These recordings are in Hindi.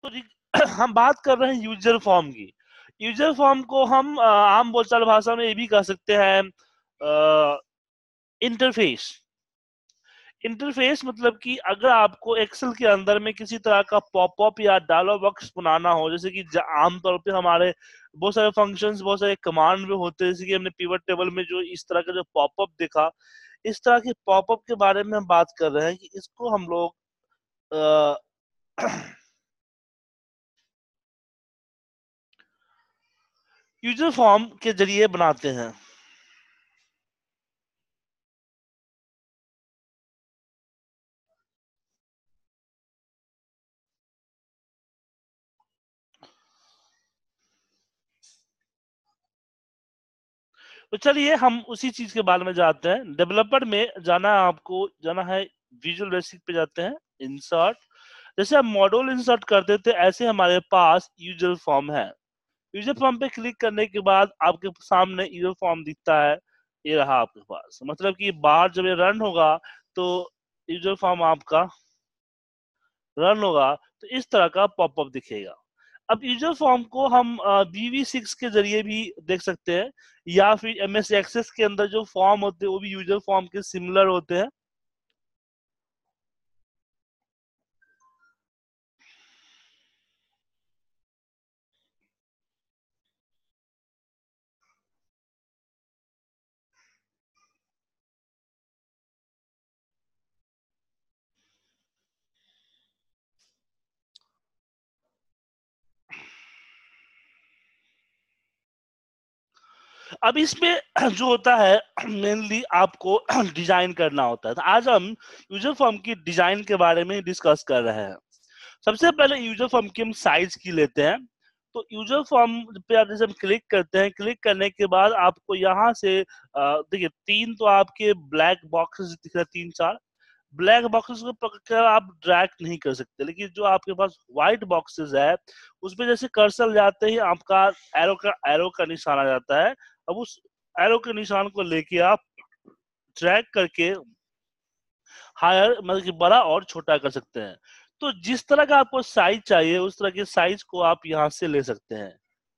तो हम बात कर रहे हैं यूजर फॉर्म की। यूजर फॉर्म को हम आम बोलचाल भाषा में ये भी कह सकते हैं इंटरफेस। इंटरफेस मतलब कि अगर आपको एक्सेल के अंदर में किसी तरह का पॉपअप या डायलॉग बॉक्स बनाना हो, जैसे कि आमतौर पे हमारे बहुत सारे फंक्शंस, बहुत सारे कमांड में होते हैं, जैसे कि हमने पिवट टेबल में जो इस तरह का जो पॉपअप देखा, इस तरह के पॉपअप के बारे में हम बात कर रहे हैं कि इसको हम लोग यूजर फॉर्म के जरिए बनाते हैं। तो चलिए हम उसी चीज के बारे में जानते हैं। डेवलपर में जाना है, आपको जाना है विजुअल बेसिक पे जाते हैं, इंसर्ट। जैसे हम मॉड्यूल इंसर्ट करते थे, ऐसे हमारे पास यूजर फॉर्म है। यूजर फॉर्म पे क्लिक करने के बाद आपके सामने यूजर फॉर्म दिखता है, ये रहा आपके पास। मतलब कि बाहर जब ये रन होगा तो यूजर फॉर्म आपका रन होगा तो इस तरह का पॉपअप दिखेगा। अब यूजर फॉर्म को हम BV6 के जरिए भी देख सकते हैं, या फिर MS एक्सेस के अंदर जो फॉर्म होते हैं वो भी यूजर फॉर्म के सिमिलर होते हैं। अब इसमें जो होता है मेनली आपको डिजाइन करना होता है। तो आज हम यूजर फॉर्म की डिजाइन के बारे में डिस्कस कर रहे हैं। सबसे पहले यूजर फॉर्म की हम साइज की लेते हैं। तो यूजर फॉर्म पे आप जैसे हम क्लिक करते हैं, क्लिक करने के बाद आपको यहाँ से देखिए तीन तो आपके ब्लैक बॉक्सेस दिख रहे हैं, तीन चार ब्लैक बॉक्सेस को पकड़कर आप ड्रैग नहीं कर सकते, लेकिन जो आपके पास व्हाइट बॉक्सेस है उसपे जैसे कर्सर जाते ही आपका एरो का निशान आ जाता है। अब उस एरो के निशान को लेके आप ड्रैग करके हायर मतलब कि बड़ा और छोटा कर सकते हैं। तो जिस तरह का आपको साइज चाहिए उस तरह के साइज को आप यहाँ से ले सकते हैं।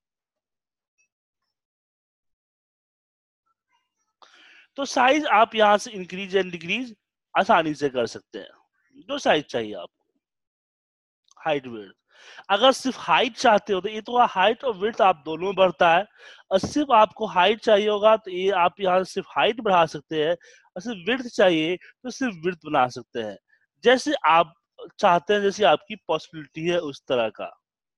तो साइज आप यहाँ से इंक्रीज एंड डिक्रीज आसानी से कर सकते हैं, जो साइज चाहिए आपको। हाइट विड्थ, अगर सिर्फ हाइट चाहते हो तो ये तो हाइट और विड्थ आप दोनों बढ़ता है। और सिर्फ आपको हाइट चाहिए होगा तो ये आप यहाँ सिर्फ हाइट बढ़ा सकते हैं, और सिर्फ विड्थ चाहिए तो सिर्फ विड्थ बना सकते हैं, जैसे आप चाहते हैं, जैसी आपकी पॉसिबिलिटी है उस तरह का।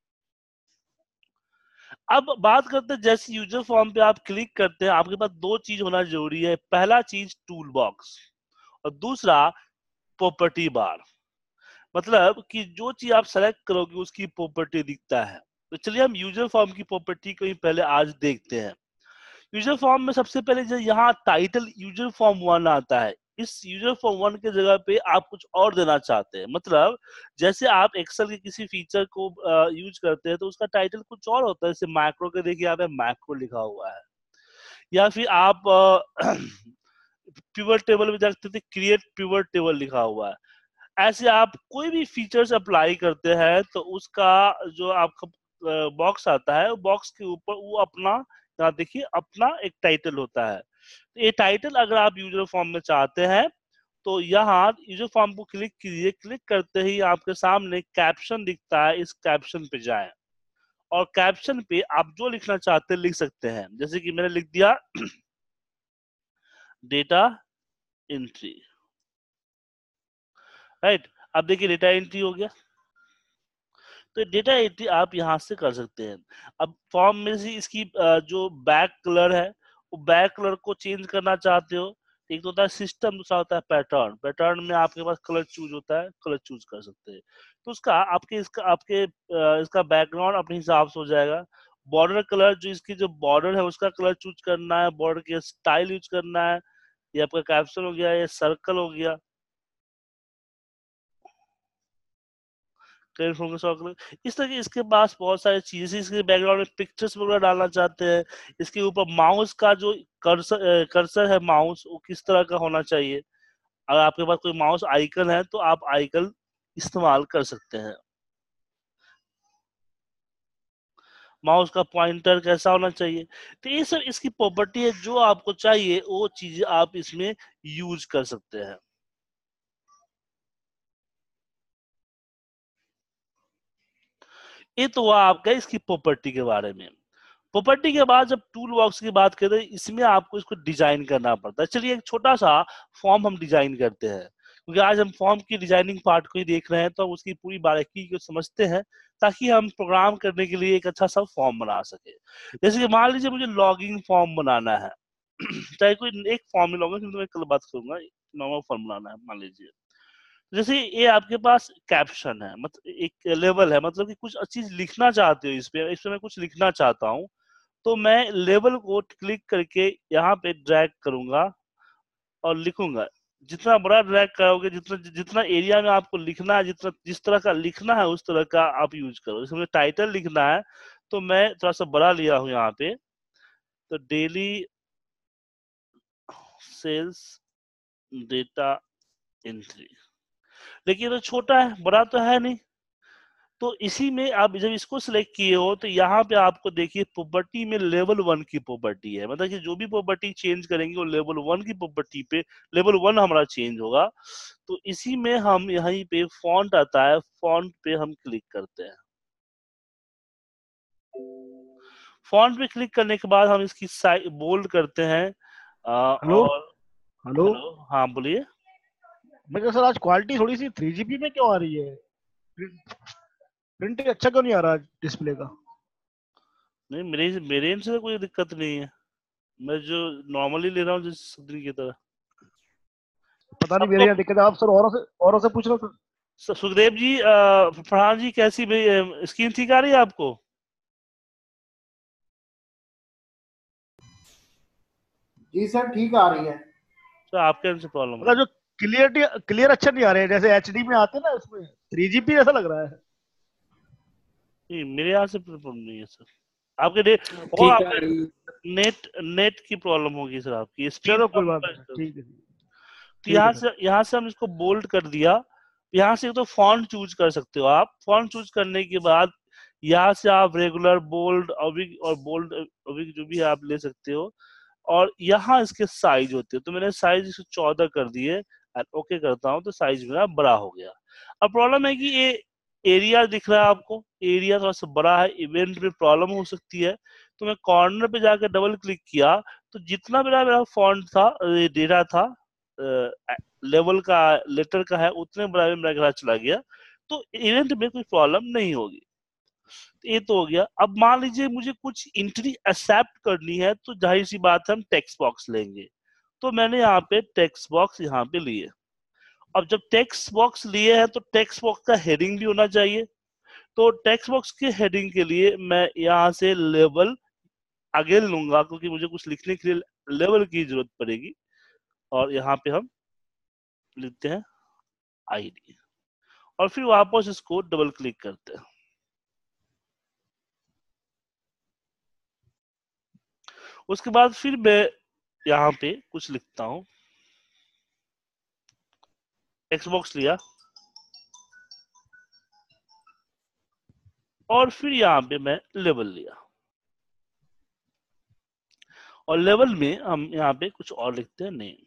अब बात करते हैं, जैसे यूजर फॉर्म पे आप क्लिक करते हैं आपके पास दो चीज होना जरूरी है। पहला चीज टूल बॉक्स, और दूसरा प्रॉपर्टी बार। मतलब कि जो चीज आप सेलेक्ट करोगे उसकी प्रॉपर्टी दिखता है। तो चलिए हम यूजर फॉर्म की प्रॉपर्टी को ही पहले आज देखते हैं। यूजर फॉर्म में सबसे पहले जो यहाँ टाइटल यूजर फॉर्म 1 आता है, इस यूजर फॉर्म 1 के जगह पे आप कुछ और देना चाहते हैं। मतलब जैसे आप एक्सेल के किसी फीचर को यूज करते हैं तो उसका टाइटल कुछ और होता है। जैसे मैक्रो के देखिए यहाँ पे मैक्रो लिखा हुआ है, या फिर आप पिवट टेबल में देखते थे क्रिएट पिवट टेबल लिखा हुआ है। ऐसे आप कोई भी फीचर्स अप्लाई करते हैं तो उसका जो आपका बॉक्स आता है, बॉक्स के ऊपर वो अपना, यहाँ देखिए अपना एक टाइटल होता है। तो ये टाइटल अगर आप यूजर फॉर्म में चाहते हैं तो यहाँ यूजर फॉर्म को क्लिक कीजिए। क्लिक करते ही आपके सामने कैप्शन दिखता है, इस कैप्शन पे जाएं और कैप्शन पे आप जो लिखना चाहते हैं लिख सकते हैं। जैसे कि मैंने लिख दिया डेटा एंट्री, राइट। अब देखिए डेटा एंट्री हो गया। तो डेटा एंट्री आप यहाँ से कर सकते हैं। अब फॉर्म में से इसकी जो बैक कलर है वो बैक कलर को चेंज करना चाहते हो, एक तो होता है सिस्टम, दूसरा होता है पैटर्न। पैटर्न में आपके पास कलर चूज होता है, कलर चूज कर सकते हैं। तो उसका आपके इसका बैकग्राउंड अपने हिसाब से हो जाएगा। बॉर्डर कलर, जो इसकी जो बॉर्डर है उसका कलर चूज करना है, बॉर्डर के स्टाइल यूज करना है। ये आपका कैप्शन हो गया, ये सर्कल हो गया, इस तरह के इसके पास बहुत सारी चीजें। इसके बैकग्राउंड में पिक्चर्स वगैरह डालना चाहते हैं, इसके ऊपर माउस का जो कर्सर है माउस वो किस तरह का होना चाहिए। अगर आपके पास कोई माउस आइकन है तो आप आइकन इस्तेमाल कर सकते हैं। माउस का पॉइंटर कैसा होना चाहिए। तो ये सब इसकी प्रॉपर्टी है, जो आपको चाहिए वो चीजें आप इसमें यूज कर सकते हैं। ये तो हुआ आपका इसकी प्रॉपर्टी के बारे में। प्रॉपर्टी के बाद जब टूल बॉक्स की बात करें, इसमें आपको इसको डिजाइन करना पड़ता है। चलिए एक छोटा सा फॉर्म हम डिजाइन करते हैं, क्योंकि आज हम फॉर्म की डिजाइनिंग पार्ट को ही देख रहे हैं, तो हम उसकी पूरी बारीकी को समझते हैं ताकि हम प्रोग्राम करने के लिए एक अच्छा सा फॉर्म बना सके। जैसे कि मान लीजिए मुझे लॉगिन फॉर्म बनाना है चाहे कोई एक फॉर्म में लॉगिन, तो मैं कल बात करूंगा, नॉर्मल फॉर्म बनाना है। मान लीजिए जैसे ये आपके पास कैप्शन है, मतलब एक लेवल है, मतलब कि कुछ चीज लिखना चाहते हो इस पे मैं कुछ लिखना चाहता हूँ, तो मैं लेवल को क्लिक करके यहाँ पे ड्रैग करूंगा और लिखूंगा। जितना बड़ा ड्रैग करोगे, जितना जितना एरिया में आपको लिखना है, जितना जिस तरह का लिखना है उस तरह का आप यूज करो। जैसे मुझे टाइटल लिखना है तो मैं थोड़ा सा बड़ा लिया हूँ यहाँ पे, तो डेली सेल्स डेटा एंट्री, लेकिन ये तो छोटा है, बड़ा तो है नहीं। तो इसी में आप जब इसको सिलेक्ट किए हो तो यहाँ पे आपको देखिए प्रॉपर्टी में लेवल 1 की प्रॉपर्टी है, मतलब कि जो भी प्रॉपर्टी चेंज करेंगे वो लेवल 1 की प्रॉपर्टी पे लेवल 1 हमारा चेंज होगा। तो इसी में हम यहीं पे फॉन्ट आता है, फॉन्ट पे हम क्लिक करते हैं। फॉन्ट पे क्लिक करने के बाद हम इसकी साइज बोल्ड करते हैं। हेलो। और हेलो। हेलो, हाँ बोलिए। मैं कहा सर आज क्वालिटी थोड़ी सी 3 GB में क्यों आ रही है? प्रिंट अच्छा क्यों नहीं आ रहा डिस्प्ले का? नहीं, मेरे end से तो कोई दिक्कत नहीं है, मैं जो नॉर्मली ले रहा हूँ जिस दिन की तरह। पता नहीं मेरे सबको यहाँ दिक्कत है। आप सर औरों से पूछ लो सर। सुखदेव जी, फरहान जी, कैसी स्क्रीन ठीक आ रही है आपको? जी सर, ठीक आ रही है। तो आपके end से प्रॉब्लम मतलब होगी। जो क्लियरिटी क्लियर अच्छा नहीं आ रहे हैं, जैसे एचडी में आते हैं ना, उसमें 3 GB ऐसा लग रहा है। नहीं, मेरे यहाँ से प्रॉब्लम नहीं है सर। आपके और ठीक आ आपके रही है। नेट नेट की प्रॉब्लम होगी सर, आपकी स्पीड चलो कोई कम बात का नहीं सर, issue। ठीक है। तो ठीक है सर। यहाँ से हम इसको बोल्ड कर दिया। यहाँ से तो फॉन्ट चूज कर सकते हो आप। फॉन्ट चूज करने के बाद यहाँ से आप रेगुलर, बोल्ड, ऑब्लिक और बोल्ड ऑब्लिक जो भी है आप ले सकते हो। और यहाँ इसके साइज होते हैं, तो मैंने साइज इसको 14 कर दिए। ओके करता हूँ तो साइज मेरा बड़ा हो गया। अब प्रॉब्लम है कि ये एरिया दिख रहा है आपको, एरिया थोड़ा सा बड़ा है, इवेंट में प्रॉब्लम हो सकती है। तो मैं कॉर्नर पे जाकर डबल क्लिक किया, तो जितना मेरा मेरा फॉन्ट था, डेटा था, लेवल का, लेटर का है, उतने बड़ा में मेरा ग्राफ चला गया, तो इवेंट में कोई प्रॉब्लम नहीं होगी। ये तो हो गया। अब मान लीजिए मुझे कुछ एंट्री एक्सेप्ट करनी है, तो जाहिर सी बात है हम टेक्स्ट बॉक्स लेंगे। तो मैंने यहाँ पे टेक्स्ट बॉक्स यहाँ पे लिए। अब जब टेक्स्ट बॉक्स लिए हैं तो टेक्स्ट बॉक्स का हेडिंग भी होना चाहिए। तो टेक्स्ट बॉक्स के हेडिंग के लिए मैं यहाँ से लेवल आगे लूंगा, क्योंकि मुझे कुछ लिखने के लिए लेवल की जरूरत पड़ेगी। और यहाँ पे हम लिखते हैं आईडी, और फिर वापस इसको डबल क्लिक करते हैं। उसके बाद फिर मैं यहाँ पे कुछ लिखता हूँ। टेक्स्ट बॉक्स लिया और फिर यहाँ पे मैं लेवल लिया, और लेवल में हम यहाँ पे कुछ और लिखते हैं, नेम।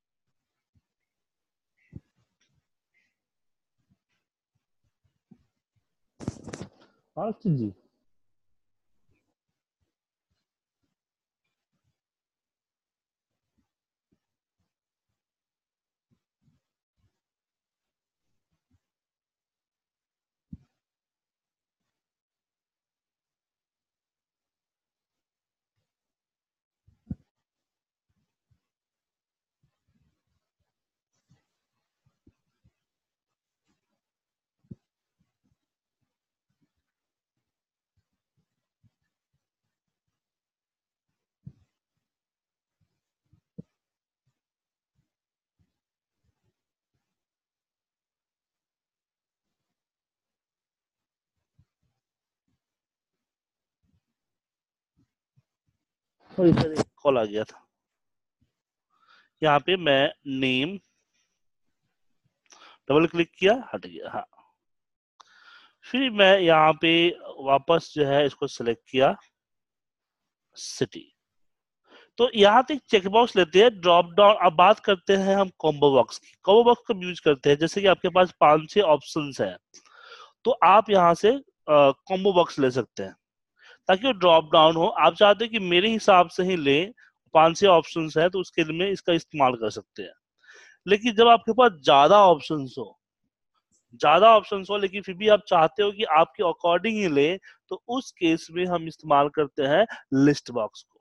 जी, और इधर एक कॉल आ गया था। यहाँ पे मैं नेम डबल क्लिक किया, हट गया। हाँ, फिर मैं यहाँ पे वापस जो है इसको सिलेक्ट किया सिटी। तो यहाँ तक चेक बॉक्स लेते हैं, ड्रॉप डाउन। अब बात करते हैं हम कॉम्बो बॉक्स की। कॉम्बो बॉक्स कब यूज करते हैं, जैसे कि आपके पास 5-6 ऑप्शंस है, तो आप यहाँ से कॉम्बो बॉक्स ले सकते हैं ताकि वो ड्रॉप डाउन हो। आप चाहते हैं कि मेरे हिसाब से ही ले, 5-6 ऑप्शंस है तो उसके लिए इसका इस्तेमाल कर सकते हैं। लेकिन जब आपके पास ज्यादा ऑप्शंस हो लेकिन फिर भी आप चाहते हो कि आपके अकॉर्डिंग ही ले, तो उस केस में हम इस्तेमाल करते हैं लिस्ट बॉक्स को।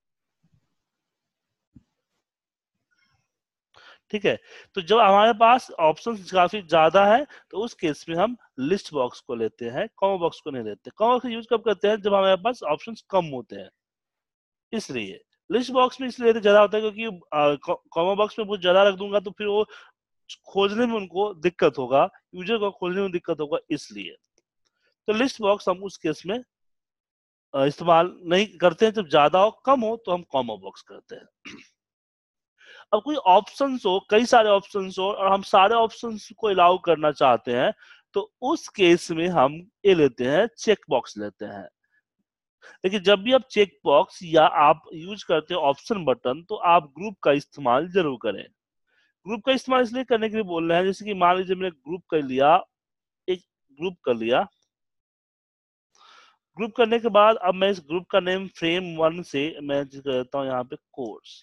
ठीक है, तो जब हमारे पास ऑप्शंस काफी ज्यादा है तो उस केस में हम लिस्ट बॉक्स को लेते हैं, कॉमो बॉक्स को नहीं लेते। कॉमो बॉक्स यूज कब करते हैं, जब हमारे पास ऑप्शंस कम होते हैं। इसलिए लिस्ट बॉक्स में इसलिए ज्यादा होता है क्योंकि कॉमो बॉक्स में बहुत ज्यादा रख दूंगा तो फिर वो खोजने में उनको दिक्कत होगा, यूजर को खोजने में दिक्कत होगा, इसलिए। तो लिस्ट बॉक्स हम उस केस में इस्तेमाल नहीं करते हैं। जब ज्यादा हो, कम हो, तो हम कॉमो बॉक्स करते हैं। अब कोई ऑप्शंस हो, कई सारे ऑप्शंस हो और हम सारे ऑप्शंस को अलाउ करना चाहते हैं, तो उस केस में हम ये लेते हैं, चेक बॉक्स लेते हैं। लेकिन जब भी आप चेक बॉक्स या आप यूज करते हो ऑप्शन बटन, तो आप ग्रुप का इस्तेमाल जरूर करें। ग्रुप का इस्तेमाल इसलिए करने के लिए बोल रहे हैं, जैसे कि मान लीजिए मैंने ग्रुप कर लिया, एक ग्रुप कर लिया। ग्रुप करने के बाद अब मैं इस ग्रुप का नेम frame1 से मैं करता हूँ यहाँ पे कोर्स।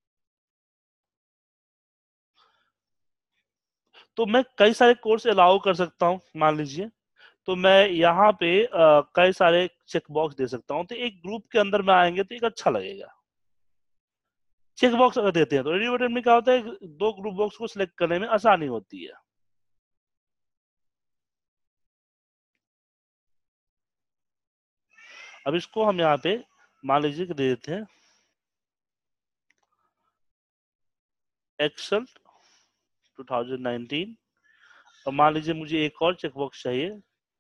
तो मैं कई सारे कोर्स अलाउ कर सकता हूँ, मान लीजिए। तो मैं यहाँ पे कई सारे चेक बॉक्स दे सकता हूँ, तो एक ग्रुप के अंदर में आएंगे तो एक अच्छा लगेगा। चेक बॉक्स अगर देते हैं तो रेडियो बटन में क्या होता है, दो ग्रुप बॉक्स को सिलेक्ट करने में आसानी होती है। अब इसको हम यहाँ पे मान लीजिए कि दे देते हैं एक्सेल 2019, और मान लीजिए मुझे एक और चेक बॉक्स चाहिए,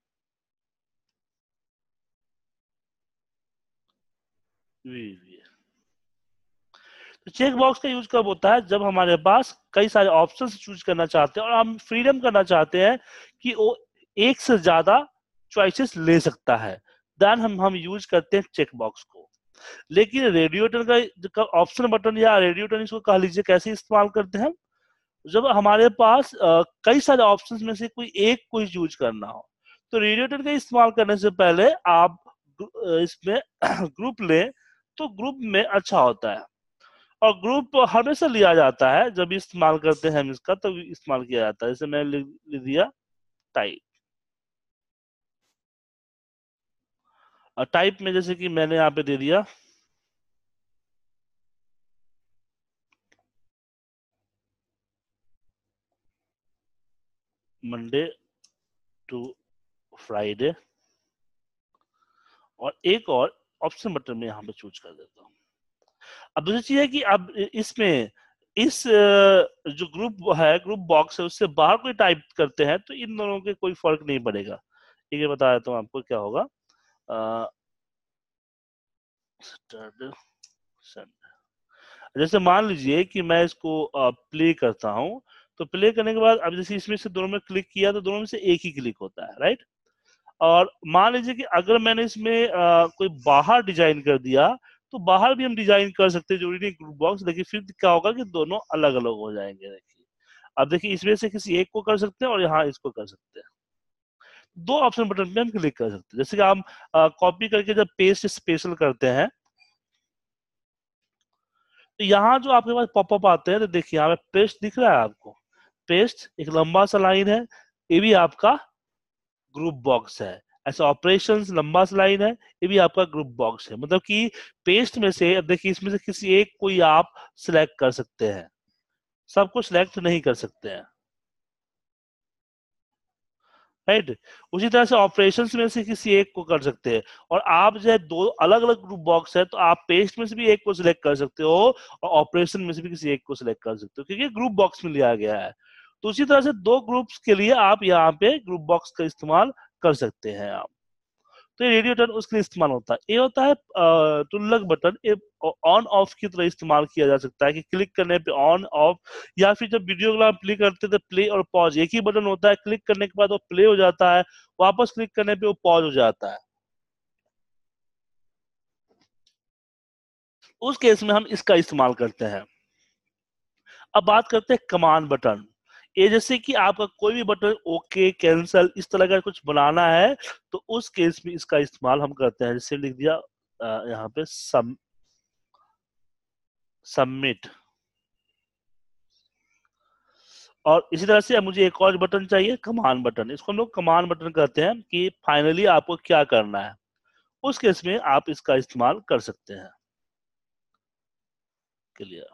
VVA। तो चेक बॉक्स का यूज कब होता है, जब हमारे पास कई सारे ऑप्शंस चूज करना चाहते हैं और हम फ्रीडम करना चाहते हैं कि वो एक से ज्यादा चॉइसेस ले सकता है, देन हम यूज करते हैं चेक बॉक्स को। लेकिन रेडिएटर का ऑप्शन बटन या रेडिएटर, इसको कह लीजिए, कैसे इस्तेमाल करते हैं, जब हमारे पास कई सारे ऑप्शंस में से कोई एक को यूज करना हो, तो रेडिएटर का इस्तेमाल करने से पहले आप इसमें ग्रुप लें, तो ग्रुप में अच्छा होता है। और ग्रुप हमेशा लिया जाता है जब इस्तेमाल करते हैं हम इसका, तब इस्तेमाल किया जाता है। जैसे मैंने लिख दिया टाइप, और टाइप में जैसे कि मैंने यहाँ पे दे दिया मंडे टू फ्राइडे, और एक और ऑप्शन बटन में यहाँ पे चूज कर देता हूँ। अब दूसरी चीज है कि अब इसमें इस जो ग्रुप है, ग्रुप बॉक्स है, उससे बाहर कोई टाइप करते हैं तो इन दोनों के कोई फर्क नहीं पड़ेगा। ये बता देता हूँ आपको क्या होगा। जैसे मान लीजिए कि मैं इसको प्ले करता हूं, तो प्ले करने के बाद अब जैसे इसमें से दोनों में क्लिक किया तो दोनों में से एक ही क्लिक होता है, राइट। और मान लीजिए कि अगर मैंने इसमें कोई बाहर डिजाइन कर दिया, तो बाहर भी हम डिजाइन कर सकते हैं, जरूरी नहीं ग्रुप बॉक्स। लेकिन फिर क्या होगा कि दोनों अलग अलग हो जाएंगे। देखिए, अब देखिए, इसमें से किसी एक को कर सकते हैं और यहाँ इसको कर सकते हैं। दो ऑप्शन बटन पे हम क्लिक कर सकते हैं। जैसे कि हम कॉपी करके जब पेस्ट स्पेशल करते हैं, तो यहाँ जो आपके पास पॉपअप आते हैं, तो देखिए यहाँ पे पेस्ट दिख रहा है आपको। पेस्ट एक लंबा सा लाइन है, ये भी आपका ग्रुप बॉक्स है। ऐसा ऑपरेशंस लंबा सा लाइन है, ये भी आपका ग्रुप बॉक्स है। मतलब कि पेस्ट में से, अब देखिए, इसमें से किसी एक को ही आप सिलेक्ट कर सकते हैं, सबको सिलेक्ट नहीं कर सकते हैं, राइट। उसी तरह से ऑपरेशंस में से किसी एक को कर सकते हैं। और आप जो है, दो अलग अलग ग्रुप बॉक्स है, तो आप पेस्ट में से भी एक को सिलेक्ट कर सकते हो और ऑपरेशन में से भी किसी एक को सिलेक्ट कर सकते हो, क्योंकि ग्रुप बॉक्स में लिया गया है। तो उसी तरह से दो ग्रुप्स के लिए आप यहाँ पे ग्रुप बॉक्स का इस्तेमाल कर सकते हैं आप। तो ये रेडियो बटन उसके लिए इस्तेमाल होता है। ये होता है तुल्लक बटन, ये ऑन ऑफ की तरह इस्तेमाल किया जा सकता है, कि क्लिक करने पे ऑन ऑफ, या फिर जब वीडियो को आप प्ले करते हैं तो प्ले और पॉज एक ही बटन होता है। क्लिक करने के बाद वो प्ले हो जाता है, वापस क्लिक करने पे वो पॉज हो जाता है। उस केस में हम इसका इस्तेमाल करते हैं। अब बात करते हैं कमांड बटन। ये जैसे कि आपका कोई भी बटन ओके, कैंसल, इस तरह का कुछ बनाना है तो उस केस में इसका इस्तेमाल हम करते हैं। जैसे लिख दिया यहाँ पे सबमिट, और इसी तरह से अब मुझे एक और बटन चाहिए, कमांड बटन। इसको हम लोग कमांड बटन कहते हैं कि फाइनली आपको क्या करना है, उस केस में आप इसका इस्तेमाल कर सकते हैं। Clear,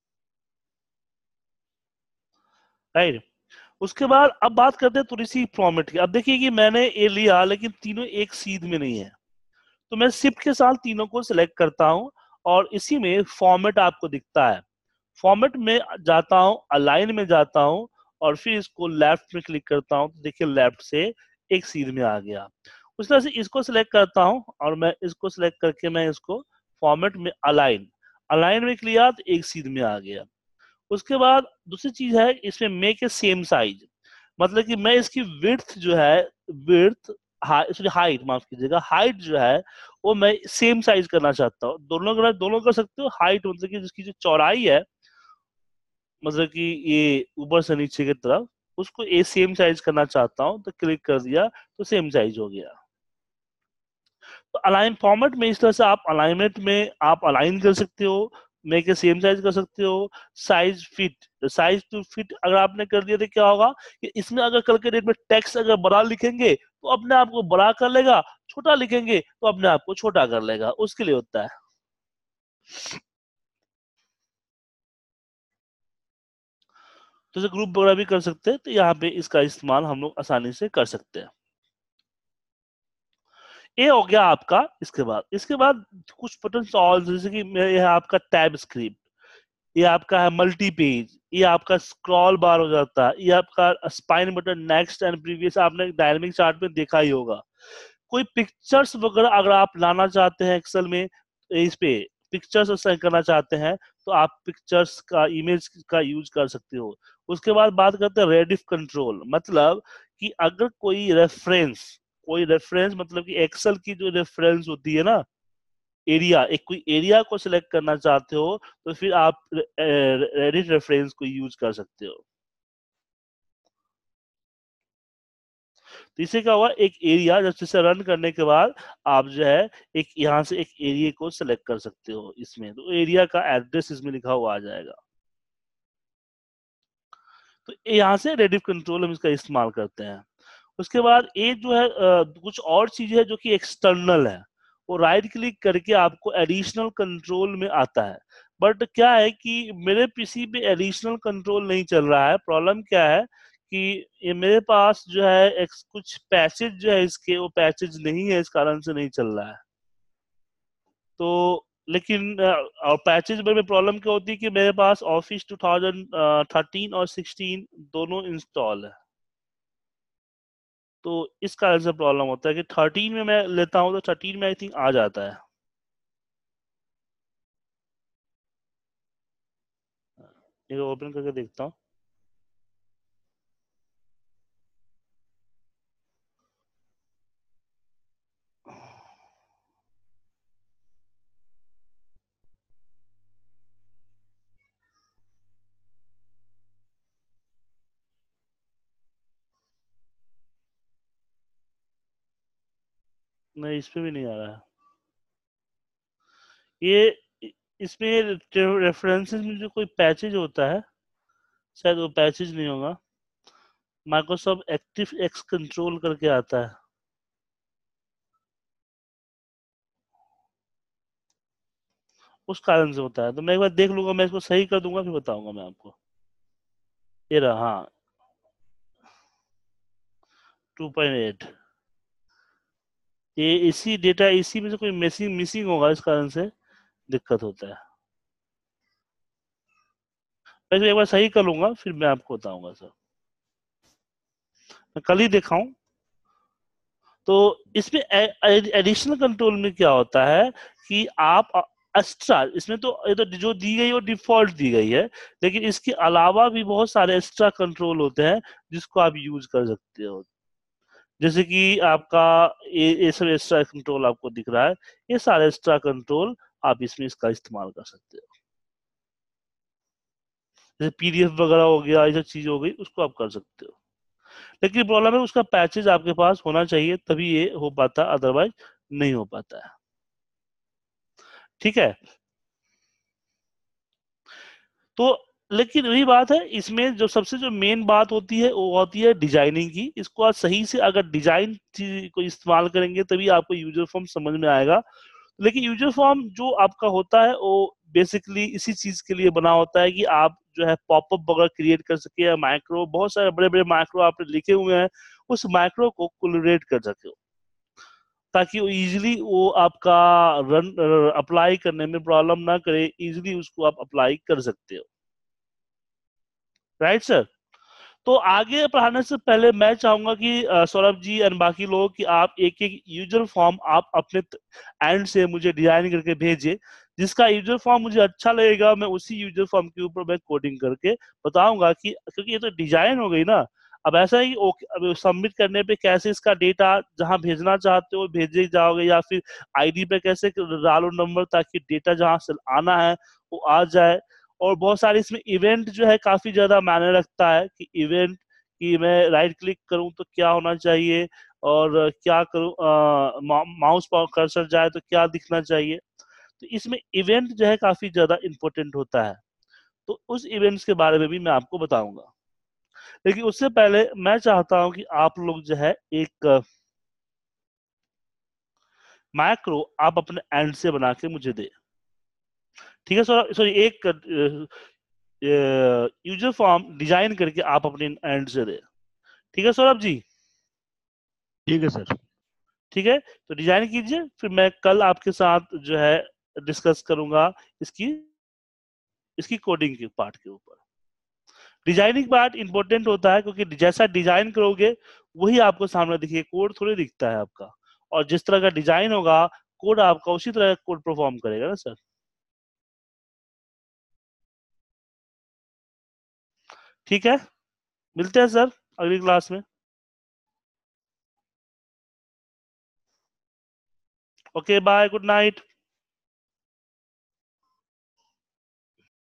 right. उसके बाद अब बात करते हैं थोड़ी सी फॉर्मेट की। अब देखिए कि मैंने ये लिया लेकिन तीनों एक सीध में नहीं है, तो मैं शिफ्ट के साथ तीनों को सिलेक्ट करता हूं और इसी में फॉर्मेट आपको दिखता है। फॉर्मेट में जाता हूं, अलाइन में जाता हूं और फिर इसको लेफ्ट में क्लिक करता हूं, तो देखिए लेफ्ट से एक सीध में आ गया। उस तरह से इसको सिलेक्ट करता हूं और मैं इसको सिलेक्ट करके मैं इसको फॉर्मेट में अलाइन में किया तो एक सीध में आ गया। उसके बाद दूसरी चीज है इसमें मेक ए सेम साइज, मतलब कि मैं इसकी विड्थ जो है, विड्थ हाइट, माफ कीजिएगा, हाइट जो है वो मैं सेम साइज करना चाहता हूँ। दोनों कर सकते हो। हाइट मतलब कि जिसकी जो चौड़ाई है, मतलब कि ये ऊपर से नीचे की तरफ, उसको ए सेम साइज करना चाहता हूँ, तो क्लिक कर दिया तो सेम साइज हो गया। तो अलाइन फॉर्मेट में इस तरह से आप अलाइनमेंट में आप अलाइन कर सकते हो, मेक के सेम साइज कर सकते हो। साइज टू फिट अगर आपने कर दिया तो क्या होगा कि इसमें अगर कल के डेट में टेक्स्ट अगर बड़ा लिखेंगे तो अपने आप को बड़ा कर लेगा, छोटा लिखेंगे तो अपने आप को छोटा कर लेगा, उसके लिए होता है। तो जैसे ग्रुप वगैरह भी कर सकते हैं, तो यहाँ पे इसका इस्तेमाल हम लोग आसानी से कर सकते हैं। ये हो गया आपका। इसके बाद कुछ बटन और, जैसे कि ये है आपका टैब स्क्रिप्ट, ये आपका है मल्टी पेज, ये आपका स्क्रॉल बार हो जाता है, ये आपका spin button, next and previous आपने डायनामिक चार्ट में देखा ही होगा। कोई पिक्चर्स वगैरह अगर आप लाना चाहते हैं एक्सेल में, इस पे पिक्चर्स असाइन करना चाहते हैं तो आप पिक्चर्स का, इमेज का यूज कर सकते हो। उसके बाद बात करते हैं रेडिफ कंट्रोल, मतलब कि अगर कोई रेफरेंस मतलब कि एक्सेल की जो रेफरेंस होती है ना, एरिया, एक कोई एरिया को सिलेक्ट करना चाहते हो तो फिर आप रेडिट रेफरेंस को यूज कर सकते हो। तो इससे क्या हुआ, एक एरिया जब से रन करने के बाद आप जो है एक यहाँ से एक एरिया को सिलेक्ट कर सकते हो इसमें, तो एरिया का एड्रेस इसमें लिखा हुआ आ जाएगा। तो यहाँ से रेडिफ कंट्रोल हम इसका इस्तेमाल करते हैं। उसके बाद एक जो है कुछ और चीज है जो कि एक्सटर्नल है, वो राइट क्लिक करके आपको एडिशनल कंट्रोल में आता है। बट क्या है कि मेरे पीसी पे एडिशनल कंट्रोल नहीं चल रहा है। प्रॉब्लम क्या है कि ये मेरे पास जो है कुछ पैचेज जो है इसके, वो पैचेज नहीं है, इस कारण से नहीं चल रहा है। तो लेकिन और पैचेज में प्रॉब्लम क्या होती है कि मेरे पास ऑफिस 2013 और 16 दोनों इंस्टॉल है, तो इस कारण से प्रॉब्लम होता है कि 13 में मैं लेता हूँ तो 13 में आई थिंक आ जाता है। एक ओपन करके देखता हूँ। नहीं, इस पे भी नहीं आ रहा है ये। इसमें रेफरेंसेस में जो कोई पैचेज होता है, शायद वो पैचेज नहीं होगा। माइक्रोसॉफ्ट एक्टिव एक्स कंट्रोल करके आता है, उस कारण से होता है। तो मैं एक बार देख लूंगा, मैं इसको सही कर दूंगा फिर बताऊंगा मैं आपको। ये रहा, हाँ, 2.8। ये इसी डेटा, इसी में से कोई मिसिंग मिसिंग होगा, इस कारण से दिक्कत होता है। मैं इसको एक बार सही कर लूंगा फिर मैं आपको बताऊंगा सर। मैं कल ही देखा हूँ। तो इसमें एडिशनल कंट्रोल में क्या होता है कि आप एक्स्ट्रा, इसमें तो ये तो जो दी गई वो डिफॉल्ट दी गई है, लेकिन इसके अलावा भी बहुत सारे एक्स्ट्रा कंट्रोल होते हैं जिसको आप यूज कर सकते हो। जैसे कि आपका ये सब एक्स्ट्रा कंट्रोल आपको दिख रहा है, ये सारे एक्स्ट्रा कंट्रोल आप इसमें इसका इस्तेमाल कर सकते हो। जैसे पीडीएफ वगैरह हो गया, ये सब चीज हो गई, उसको आप कर सकते हो। लेकिन प्रॉब्लम है उसका पैचेज आपके पास होना चाहिए, तभी ये हो पाता, अदरवाइज नहीं हो पाता है। ठीक है, तो लेकिन वही बात है, इसमें जो सबसे जो मेन बात होती है वो होती है डिजाइनिंग की। इसको आप सही से अगर डिजाइन को इस्तेमाल करेंगे तभी आपको यूजर फॉर्म समझ में आएगा। लेकिन यूजर फॉर्म जो आपका होता है वो बेसिकली इसी चीज के लिए बना होता है कि आप जो है पॉपअप वगैरह क्रिएट कर सके, या माइक्रो, बहुत सारे बड़े बड़े माइक्रो आपने लिखे हुए हैं, उस माइक्रो को कोलरेट कर सके, ताकि वो इजीली वो आपका रन अप्लाई करने में प्रॉब्लम ना करे, इजीली उसको आप अप्लाई कर सकते हो। Right sir. तो आगे पढ़ाने से पहले मैं चाहूंगा कि सौरभ जी एंड बाकी लोग कि आप एक एक यूजर फॉर्म आप अपने एंड से मुझे डिजाइन करके भेजिए। जिसका यूजर फॉर्म मुझे अच्छा लगेगा मैं उसी यूजर फॉर्म के ऊपर मैं कोडिंग करके बताऊंगा, कि क्योंकि ये तो डिजाइन हो गई ना। अब ऐसा है कि ओके, अब सबमिट करने पे कैसे इसका डेटा जहां भेजना चाहते हो भेजे जाओगे, या फिर आईडी पे कैसे डालो नंबर, ताकि डेटा जहां से आना है वो आ जाए। और बहुत सारे इसमें इवेंट जो है काफी ज्यादा मायने रखता है, कि इवेंट कि मैं राइट क्लिक करूं तो क्या होना चाहिए, और क्या करूं माउस पर कर्सर जाए तो क्या दिखना चाहिए। तो इसमें इवेंट जो है काफी ज्यादा इंपॉर्टेंट होता है, तो उस इवेंट्स के बारे में भी मैं आपको बताऊंगा। लेकिन उससे पहले मैं चाहता हूं कि आप लोग जो है एक मैक्रो आप अपने एंड से बना के मुझे दे। ठीक है सर, सॉरी, एक यूजर फॉर्म डिजाइन करके आप अपने एंड से दे। ठीक है सौरभ जी। ठीक है सर। ठीक है, तो डिजाइन कीजिए, फिर मैं कल आपके साथ जो है डिस्कस करूंगा इसकी इसकी कोडिंग के पार्ट के ऊपर। डिजाइनिंग पार्ट इंपॉर्टेंट होता है, क्योंकि जैसा डिजाइन करोगे वही आपको सामने दिखेगा, कोड थोड़ी दिखता है आपका। और जिस तरह का डिजाइन होगा कोड आपका उसी तरह का कोड परफॉर्म करेगा ना सर। ठीक है, मिलते हैं सर अगली क्लास में। Okay bye, good night.